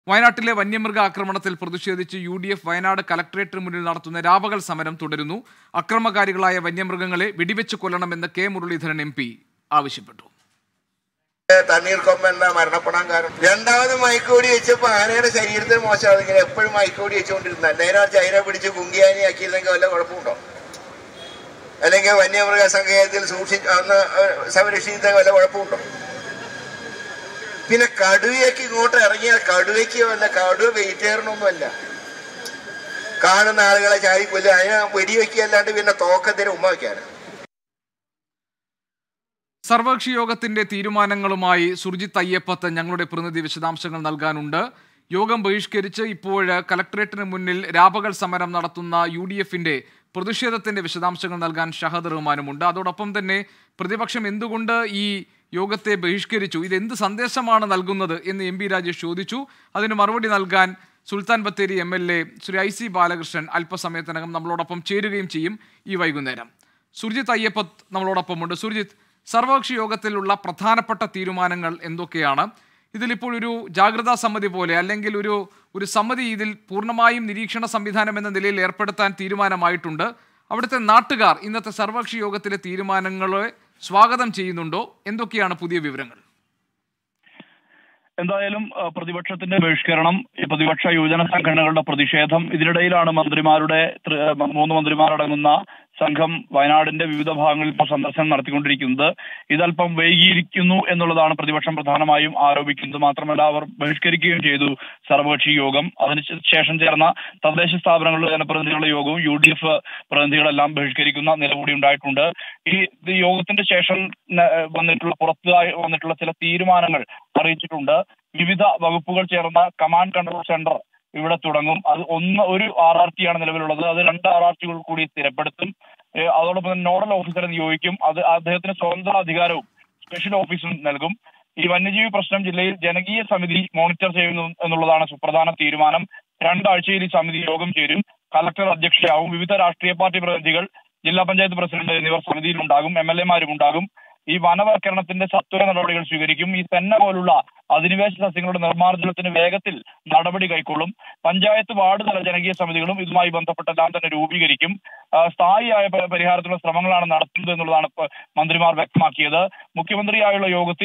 വയനാട്ടിലെ വന്യമൃഗ ആക്രമണത്തിൽ പ്രതിഷേധിച്ച് UDF വയനാട് കലക്ടറേറ്റിന് മുന്നിൽ നടത്തുന്ന രാപകൽ സമരം തുടരുന്നു. അക്രമകാരികളായ വന്യമൃഗങ്ങളെ വെടിവെച്ച് കൊല്ലണമെന്ന് കെ മുരളീധരൻ MP ആവശ്യപ്പെട്ടു. തണ്ണീർക്കൊമ്പല്ല മരണപ്പെടാൻ കാരണം രണ്ടാമത് മയക്കുകൂടി വെച്ചപ്പോൾ ആനയുടെ ശരീരത്തിന് മോശമാകും. ഇങ്ങനെ എപ്പോഴും മയക്കുകൂടി വെച്ചുകൊണ്ടിരുന്ന നേരെ ചൈന പിടിച്ച് കുങ്കിയാനിയാക്കിയില്ലെങ്കിൽ വല്ല കുഴപ്പമുണ്ടോ? അല്ലെങ്കിൽ വന്യമൃഗ സങ്കേതത്തിൽ സംരക്ഷിക്കുന്ന വല്ല കുഴപ്പമുണ്ടോ? പിന്നെ കടുവയ്ക്ക് ഇങ്ങോട്ട് ഇറങ്ങിയാൽ കടുവയ്ക്ക് വല്ല കടുവ വെയിറ്റേറിനൊന്നുമല്ല. കാണുന്ന ആളുകളെ ചാരിക്കൊല്ല അതിനെ വെടിവെക്കുകയല്ലാണ്ട് പിന്നെ തോക്കത്തിന് ഉമ്മ വയ്ക്കാനാണ്. സർവകക്ഷി യോഗത്തിന്റെ തീരുമാനങ്ങളുമായി സുർജിത് അയ്യപ്പത്ത് ഞങ്ങളുടെ പ്രതിനിധി വിശദാംശങ്ങൾ നൽകാനുണ്ട്. യോഗം ബഹിഷ്കരിച്ച് ഇപ്പോൾ കലക്ടറേറ്റിന് മുന്നിൽ രാപകൽ സമരം നടത്തുന്ന UDFന്റെ പ്രതിഷേധത്തിന്റെ വിശദാംശങ്ങൾ നൽകാൻ ഷഹദ് റഹ്മാനുമുണ്ട്. അതോടൊപ്പം തന്നെ പ്രതിപക്ഷം എന്തുകൊണ്ട് ഈ യോഗത്തെ ബഹിഷ്കരിച്ചു, ഇതെന്ത് സന്ദേശമാണ് നൽകുന്നത് എന്ന് MP രാജേഷ് ചോദിച്ചു. അതിന് മറുപടി നൽകാൻ സുൽത്താൻ ബത്തേരി MLA ശ്രീ IC ബാലകൃഷ്ണൻ അല്പസമയത്തിനകം നമ്മളോടൊപ്പം ചേരുകയും ചെയ്യും ഈ വൈകുന്നേരം. സുർജിത് അയ്യപ്പത്ത് നമ്മളോടൊപ്പമുണ്ട്. സുർജിത്ത്, സർവകക്ഷി യോഗത്തിലുള്ള പ്രധാനപ്പെട്ട തീരുമാനങ്ങൾ എന്തൊക്കെയാണ്? ഇതിലിപ്പോൾ ഒരു ജാഗ്രതാ സമിതി പോലെ അല്ലെങ്കിൽ ഒരു സമിതി ഇതിൽ പൂർണ്ണമായും നിരീക്ഷണ സംവിധാനം എന്ന നിലയിൽ ഏർപ്പെടുത്താൻ തീരുമാനമായിട്ടുണ്ട്. അവിടുത്തെ നാട്ടുകാർ ഇന്നത്തെ സർവകക്ഷി യോഗത്തിലെ തീരുമാനങ്ങളെ സ്വാഗതം ചെയ്യുന്നുണ്ടോ? എന്തൊക്കെയാണ് പുതിയ വിവരങ്ങൾ? എന്തായാലും പ്രതിപക്ഷത്തിന്റെ ബഹിഷ്കരണം, പ്രതിപക്ഷ യുവജന സംഘടനകളുടെ പ്രതിഷേധം, ഇതിനിടയിലാണ് മന്ത്രിമാരുടെ 3 മന്ത്രിമാരടങ്ങുന്ന സംഘം വയനാടിന്റെ വിവിധ ഭാഗങ്ങളിൽ ഇപ്പോൾ സന്ദർശനം നടത്തിക്കൊണ്ടിരിക്കുന്നത്. ഇതല്പം വൈകിയിരിക്കുന്നു എന്നുള്ളതാണ് പ്രതിപക്ഷം പ്രധാനമായും ആരോപിക്കുന്നത്. മാത്രമല്ല അവർ ബഹിഷ്കരിക്കുകയും ചെയ്തു സർവകക്ഷി യോഗം. അതിനുശേഷം ചേർന്ന തദ്ദേശ സ്ഥാപനങ്ങളുടെ ജനപ്രതിനിധികളുടെ യോഗവും UDF പ്രതിനിധികളെല്ലാം ബഹിഷ്കരിക്കുന്ന നില കൂടി ഉണ്ടായിട്ടുണ്ട്. ഈ യോഗത്തിന്റെ ശേഷം പുറത്തായി വന്നിട്ടുള്ള ചില തീരുമാനങ്ങൾ അറിയിച്ചിട്ടുണ്ട്. വിവിധ വകുപ്പുകൾ ചേർന്ന കമാൻഡ് കൺട്രോൾ സെന്റർ ഇവിടെ തുടങ്ങും. അത് ഒരു RRT ആണ് നിലവിലുള്ളത്. അത് 2 RRTകൾ കൂടി സ്ഥിരപ്പെടുത്തും. അതോടൊപ്പം തന്നെ നോഡൽ ഓഫീസറെ നിയോഗിക്കും. അത് അദ്ദേഹത്തിന് സ്വതന്ത്ര അധികാരവും സ്പെഷ്യൽ ഓഫീസും നൽകും. ഈ വന്യജീവി പ്രശ്നം ജില്ലയിൽ ജനകീയ സമിതി മോണിറ്റർ ചെയ്യുന്നു എന്നുള്ളതാണ് സുപ്രധാന തീരുമാനം. 2 ആഴ്ചയിൽ ഈ സമിതി യോഗം ചേരും. കളക്ടർ അധ്യക്ഷയാവും. വിവിധ രാഷ്ട്രീയ പാർട്ടി പ്രതിനിധികൾ, ജില്ലാ പഞ്ചായത്ത് പ്രസിഡന്റ് എന്നിവർ സമിതിയിലുണ്ടാകും. MLA-മാരും ഉണ്ടാകും. ഈ വനവൽക്കരണത്തിന്റെ സത്വര നടപടികൾ സ്വീകരിക്കും. ഈ തെന്ന പോലുള്ള അധിനിവേശ സസ്യങ്ങളുടെ നിർമ്മാർജ്ജനത്തിന് വേഗത്തിൽ നടപടി കൈക്കൊള്ളും. പഞ്ചായത്ത് വാർഡ് തല ജനകീയ സമിതികളും ഇതുമായി ബന്ധപ്പെട്ടെല്ലാം തന്നെ രൂപീകരിക്കും. സ്ഥായിയായ പരിഹാരത്തിനുള്ള ശ്രമങ്ങളാണ് നടത്തുന്നത് എന്നുള്ളതാണ് മന്ത്രിമാർ വ്യക്തമാക്കിയത്. മുഖ്യമന്ത്രിയായുള്ള യോഗത്തിൽ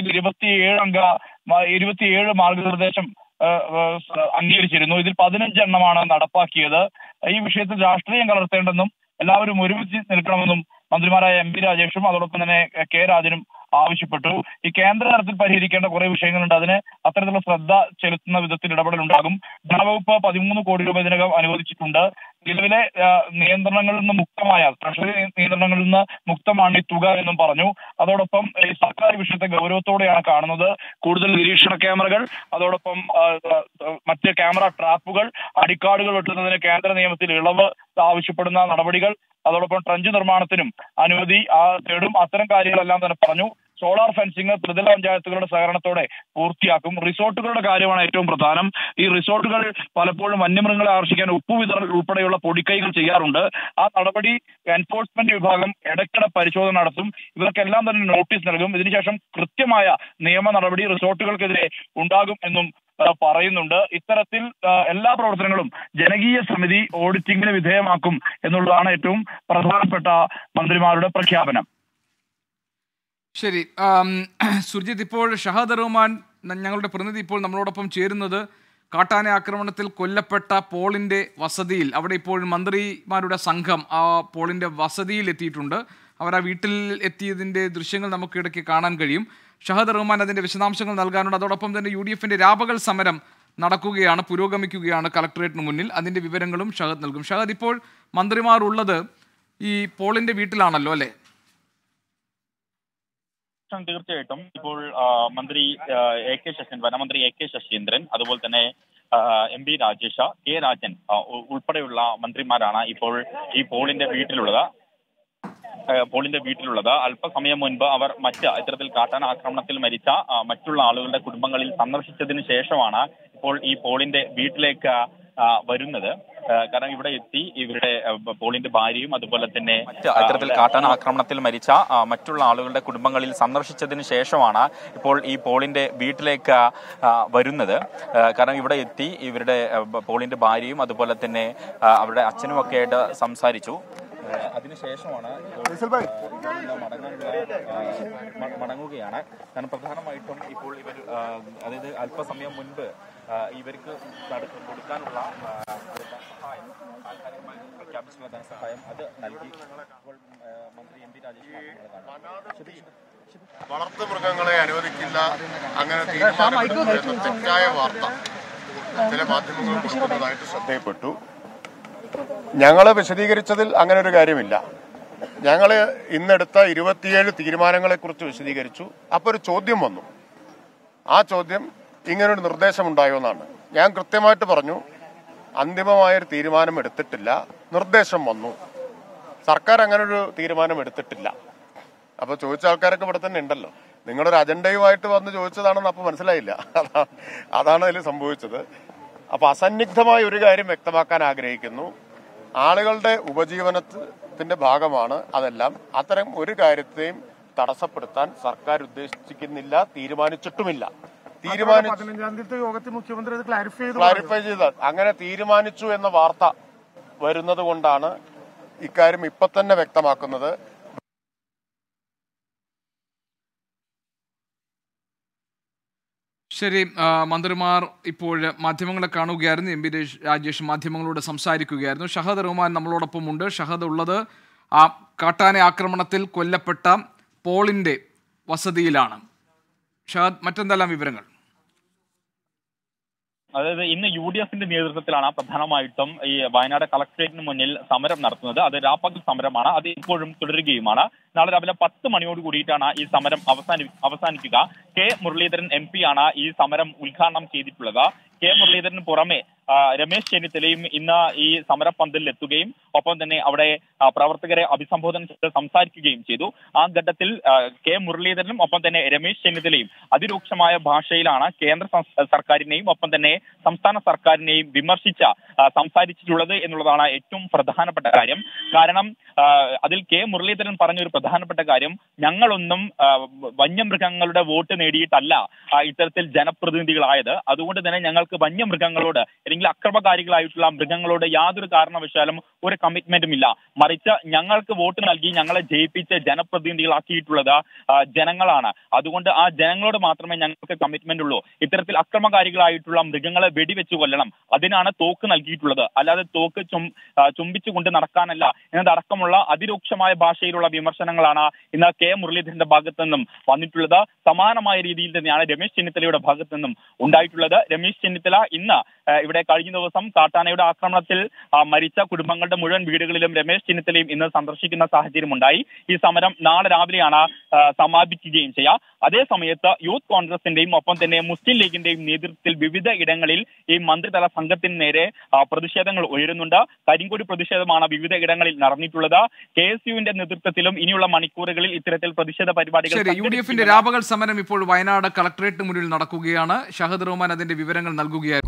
27 മാർഗനിർദ്ദേശം അംഗീകരിച്ചിരുന്നു. ഇതിൽ 15 എണ്ണമാണ് നടപ്പാക്കിയത്. ഈ വിഷയത്തിൽ രാഷ്ട്രീയം കലർത്തേണ്ടെന്നും എല്ലാവരും ഒരുമിച്ച് നിൽക്കണമെന്നും മന്ത്രിമാരായ MP രാജേഷും അതോടൊപ്പം തന്നെ K രാജനും ആവശ്യപ്പെട്ടു. ഈ കേന്ദ്ര തലത്തിൽ പരിഹരിക്കേണ്ട കുറെ വിഷയങ്ങളുണ്ട്. അതിന് അത്തരത്തിലുള്ള ശ്രദ്ധ ചെലുത്തുന്ന വിധത്തിൽ ഇടപെടലുണ്ടാകും. ധനവകുപ്പ് 13 കോടി രൂപ ഇതിനകം അനുവദിച്ചിട്ടുണ്ട്. നിലവിലെ നിയന്ത്രണങ്ങളിൽ നിന്ന് മുക്തമായ ട്രഷറി നിയന്ത്രണങ്ങളിൽ നിന്ന് മുക്തമാണ് ഈ തുക എന്നും പറഞ്ഞു. അതോടൊപ്പം ഈ സർക്കാർ വിഷയത്തെ ഗൗരവത്തോടെയാണ് കാണുന്നത്. കൂടുതൽ നിരീക്ഷണ ക്യാമറകൾ, അതോടൊപ്പം മറ്റ് ക്യാമറ ട്രാപ്പുകൾ, അടിക്കാടുകൾ വെട്ടുന്നതിന് കേന്ദ്ര നിയമത്തിൽ ഇളവ് ആവശ്യപ്പെടുന്ന നടപടികൾ, അതോടൊപ്പം ട്രഞ്ച് നിർമ്മാണത്തിനും അനുമതി തേടും. അത്തരം കാര്യങ്ങളെല്ലാം തന്നെ പറഞ്ഞു. സോളാർ ഫെൻസിംഗ് ത്രിതല പഞ്ചായത്തുകളുടെ സഹകരണത്തോടെ പൂർത്തിയാക്കും. റിസോർട്ടുകളുടെ കാര്യമാണ് ഏറ്റവും പ്രധാനം. ഈ റിസോർട്ടുകൾ പലപ്പോഴും വന്യമൃഗങ്ങളെ ആകർഷിക്കാൻ ഉപ്പുവിതറൽ ഉൾപ്പെടെയുള്ള പൊടിക്കൈകൾ ചെയ്യാറുണ്ട്. ആ നടപടി എൻഫോഴ്സ്മെന്റ് വിഭാഗം ഇടയ്ക്കിടെ പരിശോധന നടത്തും. ഇവർക്കെല്ലാം തന്നെ നോട്ടീസ് നൽകും. ഇതിനുശേഷം കൃത്യമായ നിയമ നടപടി റിസോർട്ടുകൾക്കെതിരെ ഉണ്ടാകും എന്നും പറയുന്നുണ്ട്. ഇത്തരത്തിൽ എല്ലാ പ്രവർത്തനങ്ങളും ജനകീയ സമിതി ഓഡിറ്റിംഗിന് വിധേയമാക്കും എന്നുള്ളതാണ് ഏറ്റവും പ്രധാനപ്പെട്ട മന്ത്രിമാരുടെ പ്രഖ്യാപനം. ശരി സുർജിത്, ഇപ്പോൾ ഷഹദ് റഹ്മാൻ ഞങ്ങളുടെ പ്രതിനിധി ഇപ്പോൾ നമ്മളോടൊപ്പം ചേരുന്നത് കാട്ടാന ആക്രമണത്തിൽ കൊല്ലപ്പെട്ട പോളിന്റെ വസതിയിൽ, അവിടെ ഇപ്പോൾ മന്ത്രിമാരുടെ സംഘം ആ പോളിന്റെ വസതിയിൽ എത്തിയിട്ടുണ്ട്. അവർ ആ വീട്ടിൽ എത്തിയതിൻ്റെ ദൃശ്യങ്ങൾ നമുക്ക് ഇടയ്ക്ക് കാണാൻ കഴിയും. ഷഹദ് റഹ്മാൻ അതിൻ്റെ വിശദാംശങ്ങൾ നൽകാനുണ്ട്. അതോടൊപ്പം തന്നെ UDFന്റെ രാപകൽ സമരം നടക്കുകയാണ്, പുരോഗമിക്കുകയാണ് കളക്ടറേറ്റിന് മുന്നിൽ. അതിൻ്റെ വിവരങ്ങളും ഷഹദ് നൽകും. ഷഹദ്, ഇപ്പോൾ മന്ത്രിമാർ ഉള്ളത് ഈ പോളിന്റെ വീട്ടിലാണല്ലോ അല്ലേ? തീർച്ചയായിട്ടും. ഇപ്പോൾ മന്ത്രി വനമന്ത്രി AK ശശീന്ദ്രൻ, അതുപോലെ തന്നെ MP രാജേഷ, K രാജൻ ഉൾപ്പെടെയുള്ള മന്ത്രിമാരാണ് ഇപ്പോൾ ഈ പോളിന്റെ വീട്ടിലുള്ളത്. അല്പസമയം മുൻപ് അവർ ഇത്തരത്തിൽ കാട്ടാന ആക്രമണത്തിൽ മരിച്ച മറ്റുള്ള ആളുകളുടെ കുടുംബങ്ങളിൽ സന്ദർശിച്ചതിന് ശേഷമാണ് ഇപ്പോൾ ഈ പോളിന്റെ വീട്ടിലേക്ക് വരുന്നത്. കാരണം ഇവിടെ എത്തി ഇവരുടെ പോളിന്റെ ഭാര്യയും അതുപോലെ തന്നെ ഇത്തരത്തിൽ കാട്ടാന ആക്രമണത്തിൽ മരിച്ച മറ്റുള്ള ആളുകളുടെ കുടുംബങ്ങളിൽ സന്ദർശിച്ചതിന് ശേഷമാണ് ഇപ്പോൾ ഈ പോളിന്റെ വീട്ടിലേക്ക് വരുന്നത്. കാരണം ഇവിടെ എത്തി ഇവരുടെ പോളിന്റെ ഭാര്യയും അതുപോലെ തന്നെ അവരുടെ അച്ഛനും ഒക്കെ ആയിട്ട് സംസാരിച്ചു. അതിനുശേഷമാണ് മടങ്ങുകയാണ്. കാരണം പ്രധാനമായിട്ടും ഇപ്പോൾ ഇവർ അതായത് അല്പസമയം മുൻപ് ഇവർക്ക് കൊടുക്കാനുള്ള സഹായം, താൽക്കാലികമായി പ്രഖ്യാപിച്ചിട്ടുള്ള ധനസഹായം അത് നൽകി. ഇപ്പോൾ മന്ത്രി എം പി രാജേഷ് വളർത്തു മൃഗങ്ങളെ അനുവദിക്കില്ല അങ്ങനെ തീരുമാനമെടുക്കുന്ന തെറ്റായ വാർത്ത ചില മാധ്യമങ്ങൾ കൊടുക്കുന്നതായിട്ട് ശ്രദ്ധയിൽപ്പെട്ടു. ഞങ്ങൾ വിശദീകരിച്ചതിൽ അങ്ങനെ ഒരു കാര്യമില്ല. ഞങ്ങൾ ഇന്നെടുത്ത 27 തീരുമാനങ്ങളെക്കുറിച്ച് വിശദീകരിച്ചു. അപ്പോൾ ഒരു ചോദ്യം വന്നു. ആ ചോദ്യം ഇങ്ങനൊരു നിർദ്ദേശമുണ്ടായോ എന്നാണ്. ഞാൻ കൃത്യമായിട്ട് പറഞ്ഞു, അന്തിമമായൊരു തീരുമാനം എടുത്തിട്ടില്ല, നിർദ്ദേശം വന്നു. സർക്കാർ അങ്ങനൊരു തീരുമാനം എടുത്തിട്ടില്ല. അപ്പോൾ ചോദിച്ച ആൾക്കാരൊക്കെ ഇവിടെ തന്നെ ഉണ്ടല്ലോ. നിങ്ങളൊരു അജണ്ടയുമായിട്ട് വന്ന് ചോദിച്ചതാണെന്ന് അപ്പോൾ മനസ്സിലായില്ല. അതാണ് അതിൽ സംഭവിച്ചത്. അപ്പോൾ അസന്നിഗ്ധമായ ഒരു കാര്യം വ്യക്തമാക്കാൻ ആഗ്രഹിക്കുന്നു. ആളുകളുടെ ഉപജീവനത്തിന്റെ ഭാഗമാണ് അതെല്ലാം. അത്തരം ഒരു കാര്യത്തെയും തടസ്സപ്പെടുത്താൻ സർക്കാർ ഉദ്ദേശിക്കുന്നില്ല, തീരുമാനിച്ചിട്ടുമില്ല. ക്ലാരിഫൈ ചെയ്ത അങ്ങനെ തീരുമാനിച്ചു എന്ന വാർത്ത വരുന്നത് കൊണ്ടാണ് ഇക്കാര്യം ഇപ്പൊ തന്നെ വ്യക്തമാക്കുന്നത്. ശരി, മന്ത്രിമാർ ഇപ്പോൾ മാധ്യമങ്ങളെ കാണുകയായിരുന്നു. എം പി രാജേഷ് മാധ്യമങ്ങളോട് സംസാരിക്കുകയായിരുന്നു. ഷഹദ് റഹ്മാൻ നമ്മളോടൊപ്പമുണ്ട്. ഷഹദ് ഉള്ളത് ആ കാട്ടാന ആക്രമണത്തിൽ കൊല്ലപ്പെട്ട പോളിന്റെ വസതിയിലാണ്. ഷഹദ്, മറ്റെന്തെല്ലാം വിവരങ്ങൾ? അതായത് ഇന്ന് UDFന്റെ നേതൃത്വത്തിലാണ് പ്രധാനമായിട്ടും ഈ വയനാട് കളക്ടറേറ്റിന് മുന്നിൽ സമരം നടത്തുന്നത്. അത് രാപ്പകൽ സമരമാണ്. അത് ഇപ്പോഴും തുടരുകയുമാണ്. നാളെ രാവിലെ 10 മണിയോട് കൂടിയിട്ടാണ് ഈ സമരം അവസാനിക്കുക. കെ മുരളീധരൻ MP ആണ് ഈ സമരം ഉദ്ഘാടനം ചെയ്തിട്ടുള്ളത്. കെ മുരളീധരന് പുറമെ രമേശ് ചെന്നിത്തലയും ഇന്ന് ഈ സമരപന്തലിൽ എത്തുകയും ഒപ്പം തന്നെ അവിടെ പ്രവർത്തകരെ അഭിസംബോധന ചെയ്ത് സംസാരിക്കുകയും ചെയ്തു. ആ ഘട്ടത്തിൽ കെ മുരളീധരനും ഒപ്പം തന്നെ രമേശ് ചെന്നിത്തലയും അതിരൂക്ഷമായ ഭാഷയിലാണ് കേന്ദ്ര സർക്കാരിനെയും ഒപ്പം തന്നെ സംസ്ഥാന സർക്കാരിനെയും സംസാരിച്ചിട്ടുള്ളത് എന്നുള്ളതാണ് ഏറ്റവും പ്രധാനപ്പെട്ട കാര്യം. കാരണം അതിൽ കെ മുരളീധരൻ പറഞ്ഞൊരു പ്രധാനപ്പെട്ട കാര്യം, ഞങ്ങളൊന്നും വന്യമൃഗങ്ങളുടെ വോട്ട് നേടിയിട്ടല്ല ഇത്തരത്തിൽ ജനപ്രതിനിധികളായത്. അതുകൊണ്ട് തന്നെ ഞങ്ങൾക്ക് വന്യമൃഗങ്ങളോട് അല്ലെങ്കിൽ അക്രമകാരികളായിട്ടുള്ള മൃഗങ്ങളോട് യാതൊരു കാരണവശാലും ഒരു കമ്മിറ്റ്മെന്റും ഇല്ല. മറിച്ച് ഞങ്ങൾക്ക് വോട്ട് നൽകി ഞങ്ങളെ ജയിപ്പിച്ച് ജനപ്രതിനിധികളാക്കിയിട്ടുള്ളത് ജനങ്ങളാണ്. അതുകൊണ്ട് ആ ജനങ്ങളോട് മാത്രമേ ഞങ്ങൾക്ക് കമ്മിറ്റ്മെന്റ് ഉള്ളൂ. ഇത്തരത്തിൽ അക്രമകാരികളായിട്ടുള്ള മൃഗങ്ങളെ വെടിവെച്ച് കൊല്ലണം, അതിനാണ് തോക്ക് നൽകിയിട്ടുള്ളത്. അല്ലാതെ തോക്ക് ചുംബിച്ചുകൊണ്ട് നടക്കാനല്ല എന്നതടക്കമുള്ള അതിരൂക്ഷമായ ഭാഷയിലുള്ള വിമർശനങ്ങളാണ് ഇന്ന് കെ മുരളീധരന്റെ ഭാഗത്തു നിന്നും വന്നിട്ടുള്ളത്. സമാനമായ രീതിയിൽ തന്നെയാണ് രമേശ് ചെന്നിത്തലയുടെ ഭാഗത്തു നിന്നും ഉണ്ടായിട്ടുള്ളത്. രമേശ് ചെന്നിത്തല ഇന്ന് ഇവിടെ കഴിഞ്ഞ ദിവസം കാട്ടാനയുടെ ആക്രമണത്തിൽ മരിച്ച കുടുംബങ്ങളുടെ മുഴുവൻ വീടുകളിലും രമേശ് ചെന്നിത്തലയും ഇന്ന് സന്ദർശിക്കുന്ന സാഹചര്യം ഉണ്ടായി. ഈ സമരം നാളെ രാവിലെയാണ് സമാപിക്കുകയും ചെയ്യുക. അതേ സമയത്ത് യൂത്ത് കോൺഗ്രസിന്റെയും ഒപ്പം തന്നെ മുസ്ലിം ലീഗിന്റെയും നേതൃത്വത്തിൽ വിവിധ ഇടങ്ങളിൽ ഈ മന്ത്രിതല സംഘത്തിന് നേരെ പ്രതിഷേധങ്ങൾ ഉയരുന്നുണ്ട്. കരിങ്കൊടി പ്രതിഷേധമാണ് വിവിധ ഇടങ്ങളിൽ നടന്നിട്ടുള്ളത്. KSUവിന്റെ നേതൃത്വത്തിലും ഇനിയുള്ള മണിക്കൂറുകളിൽ ഇത്തരത്തിൽ പ്രതിഷേധ പരിപാടികൾ. UDFന്റെ രാപകൽ സമരം ഇപ്പോൾ വയനാട് കളക്ടറേറ്റിന് മുന്നിൽ നടക്കുകയാണ്. ഷഹദ് റഹ്മാൻ അതിന്റെ വിവരങ്ങൾ നൽകുകയായിരുന്നു.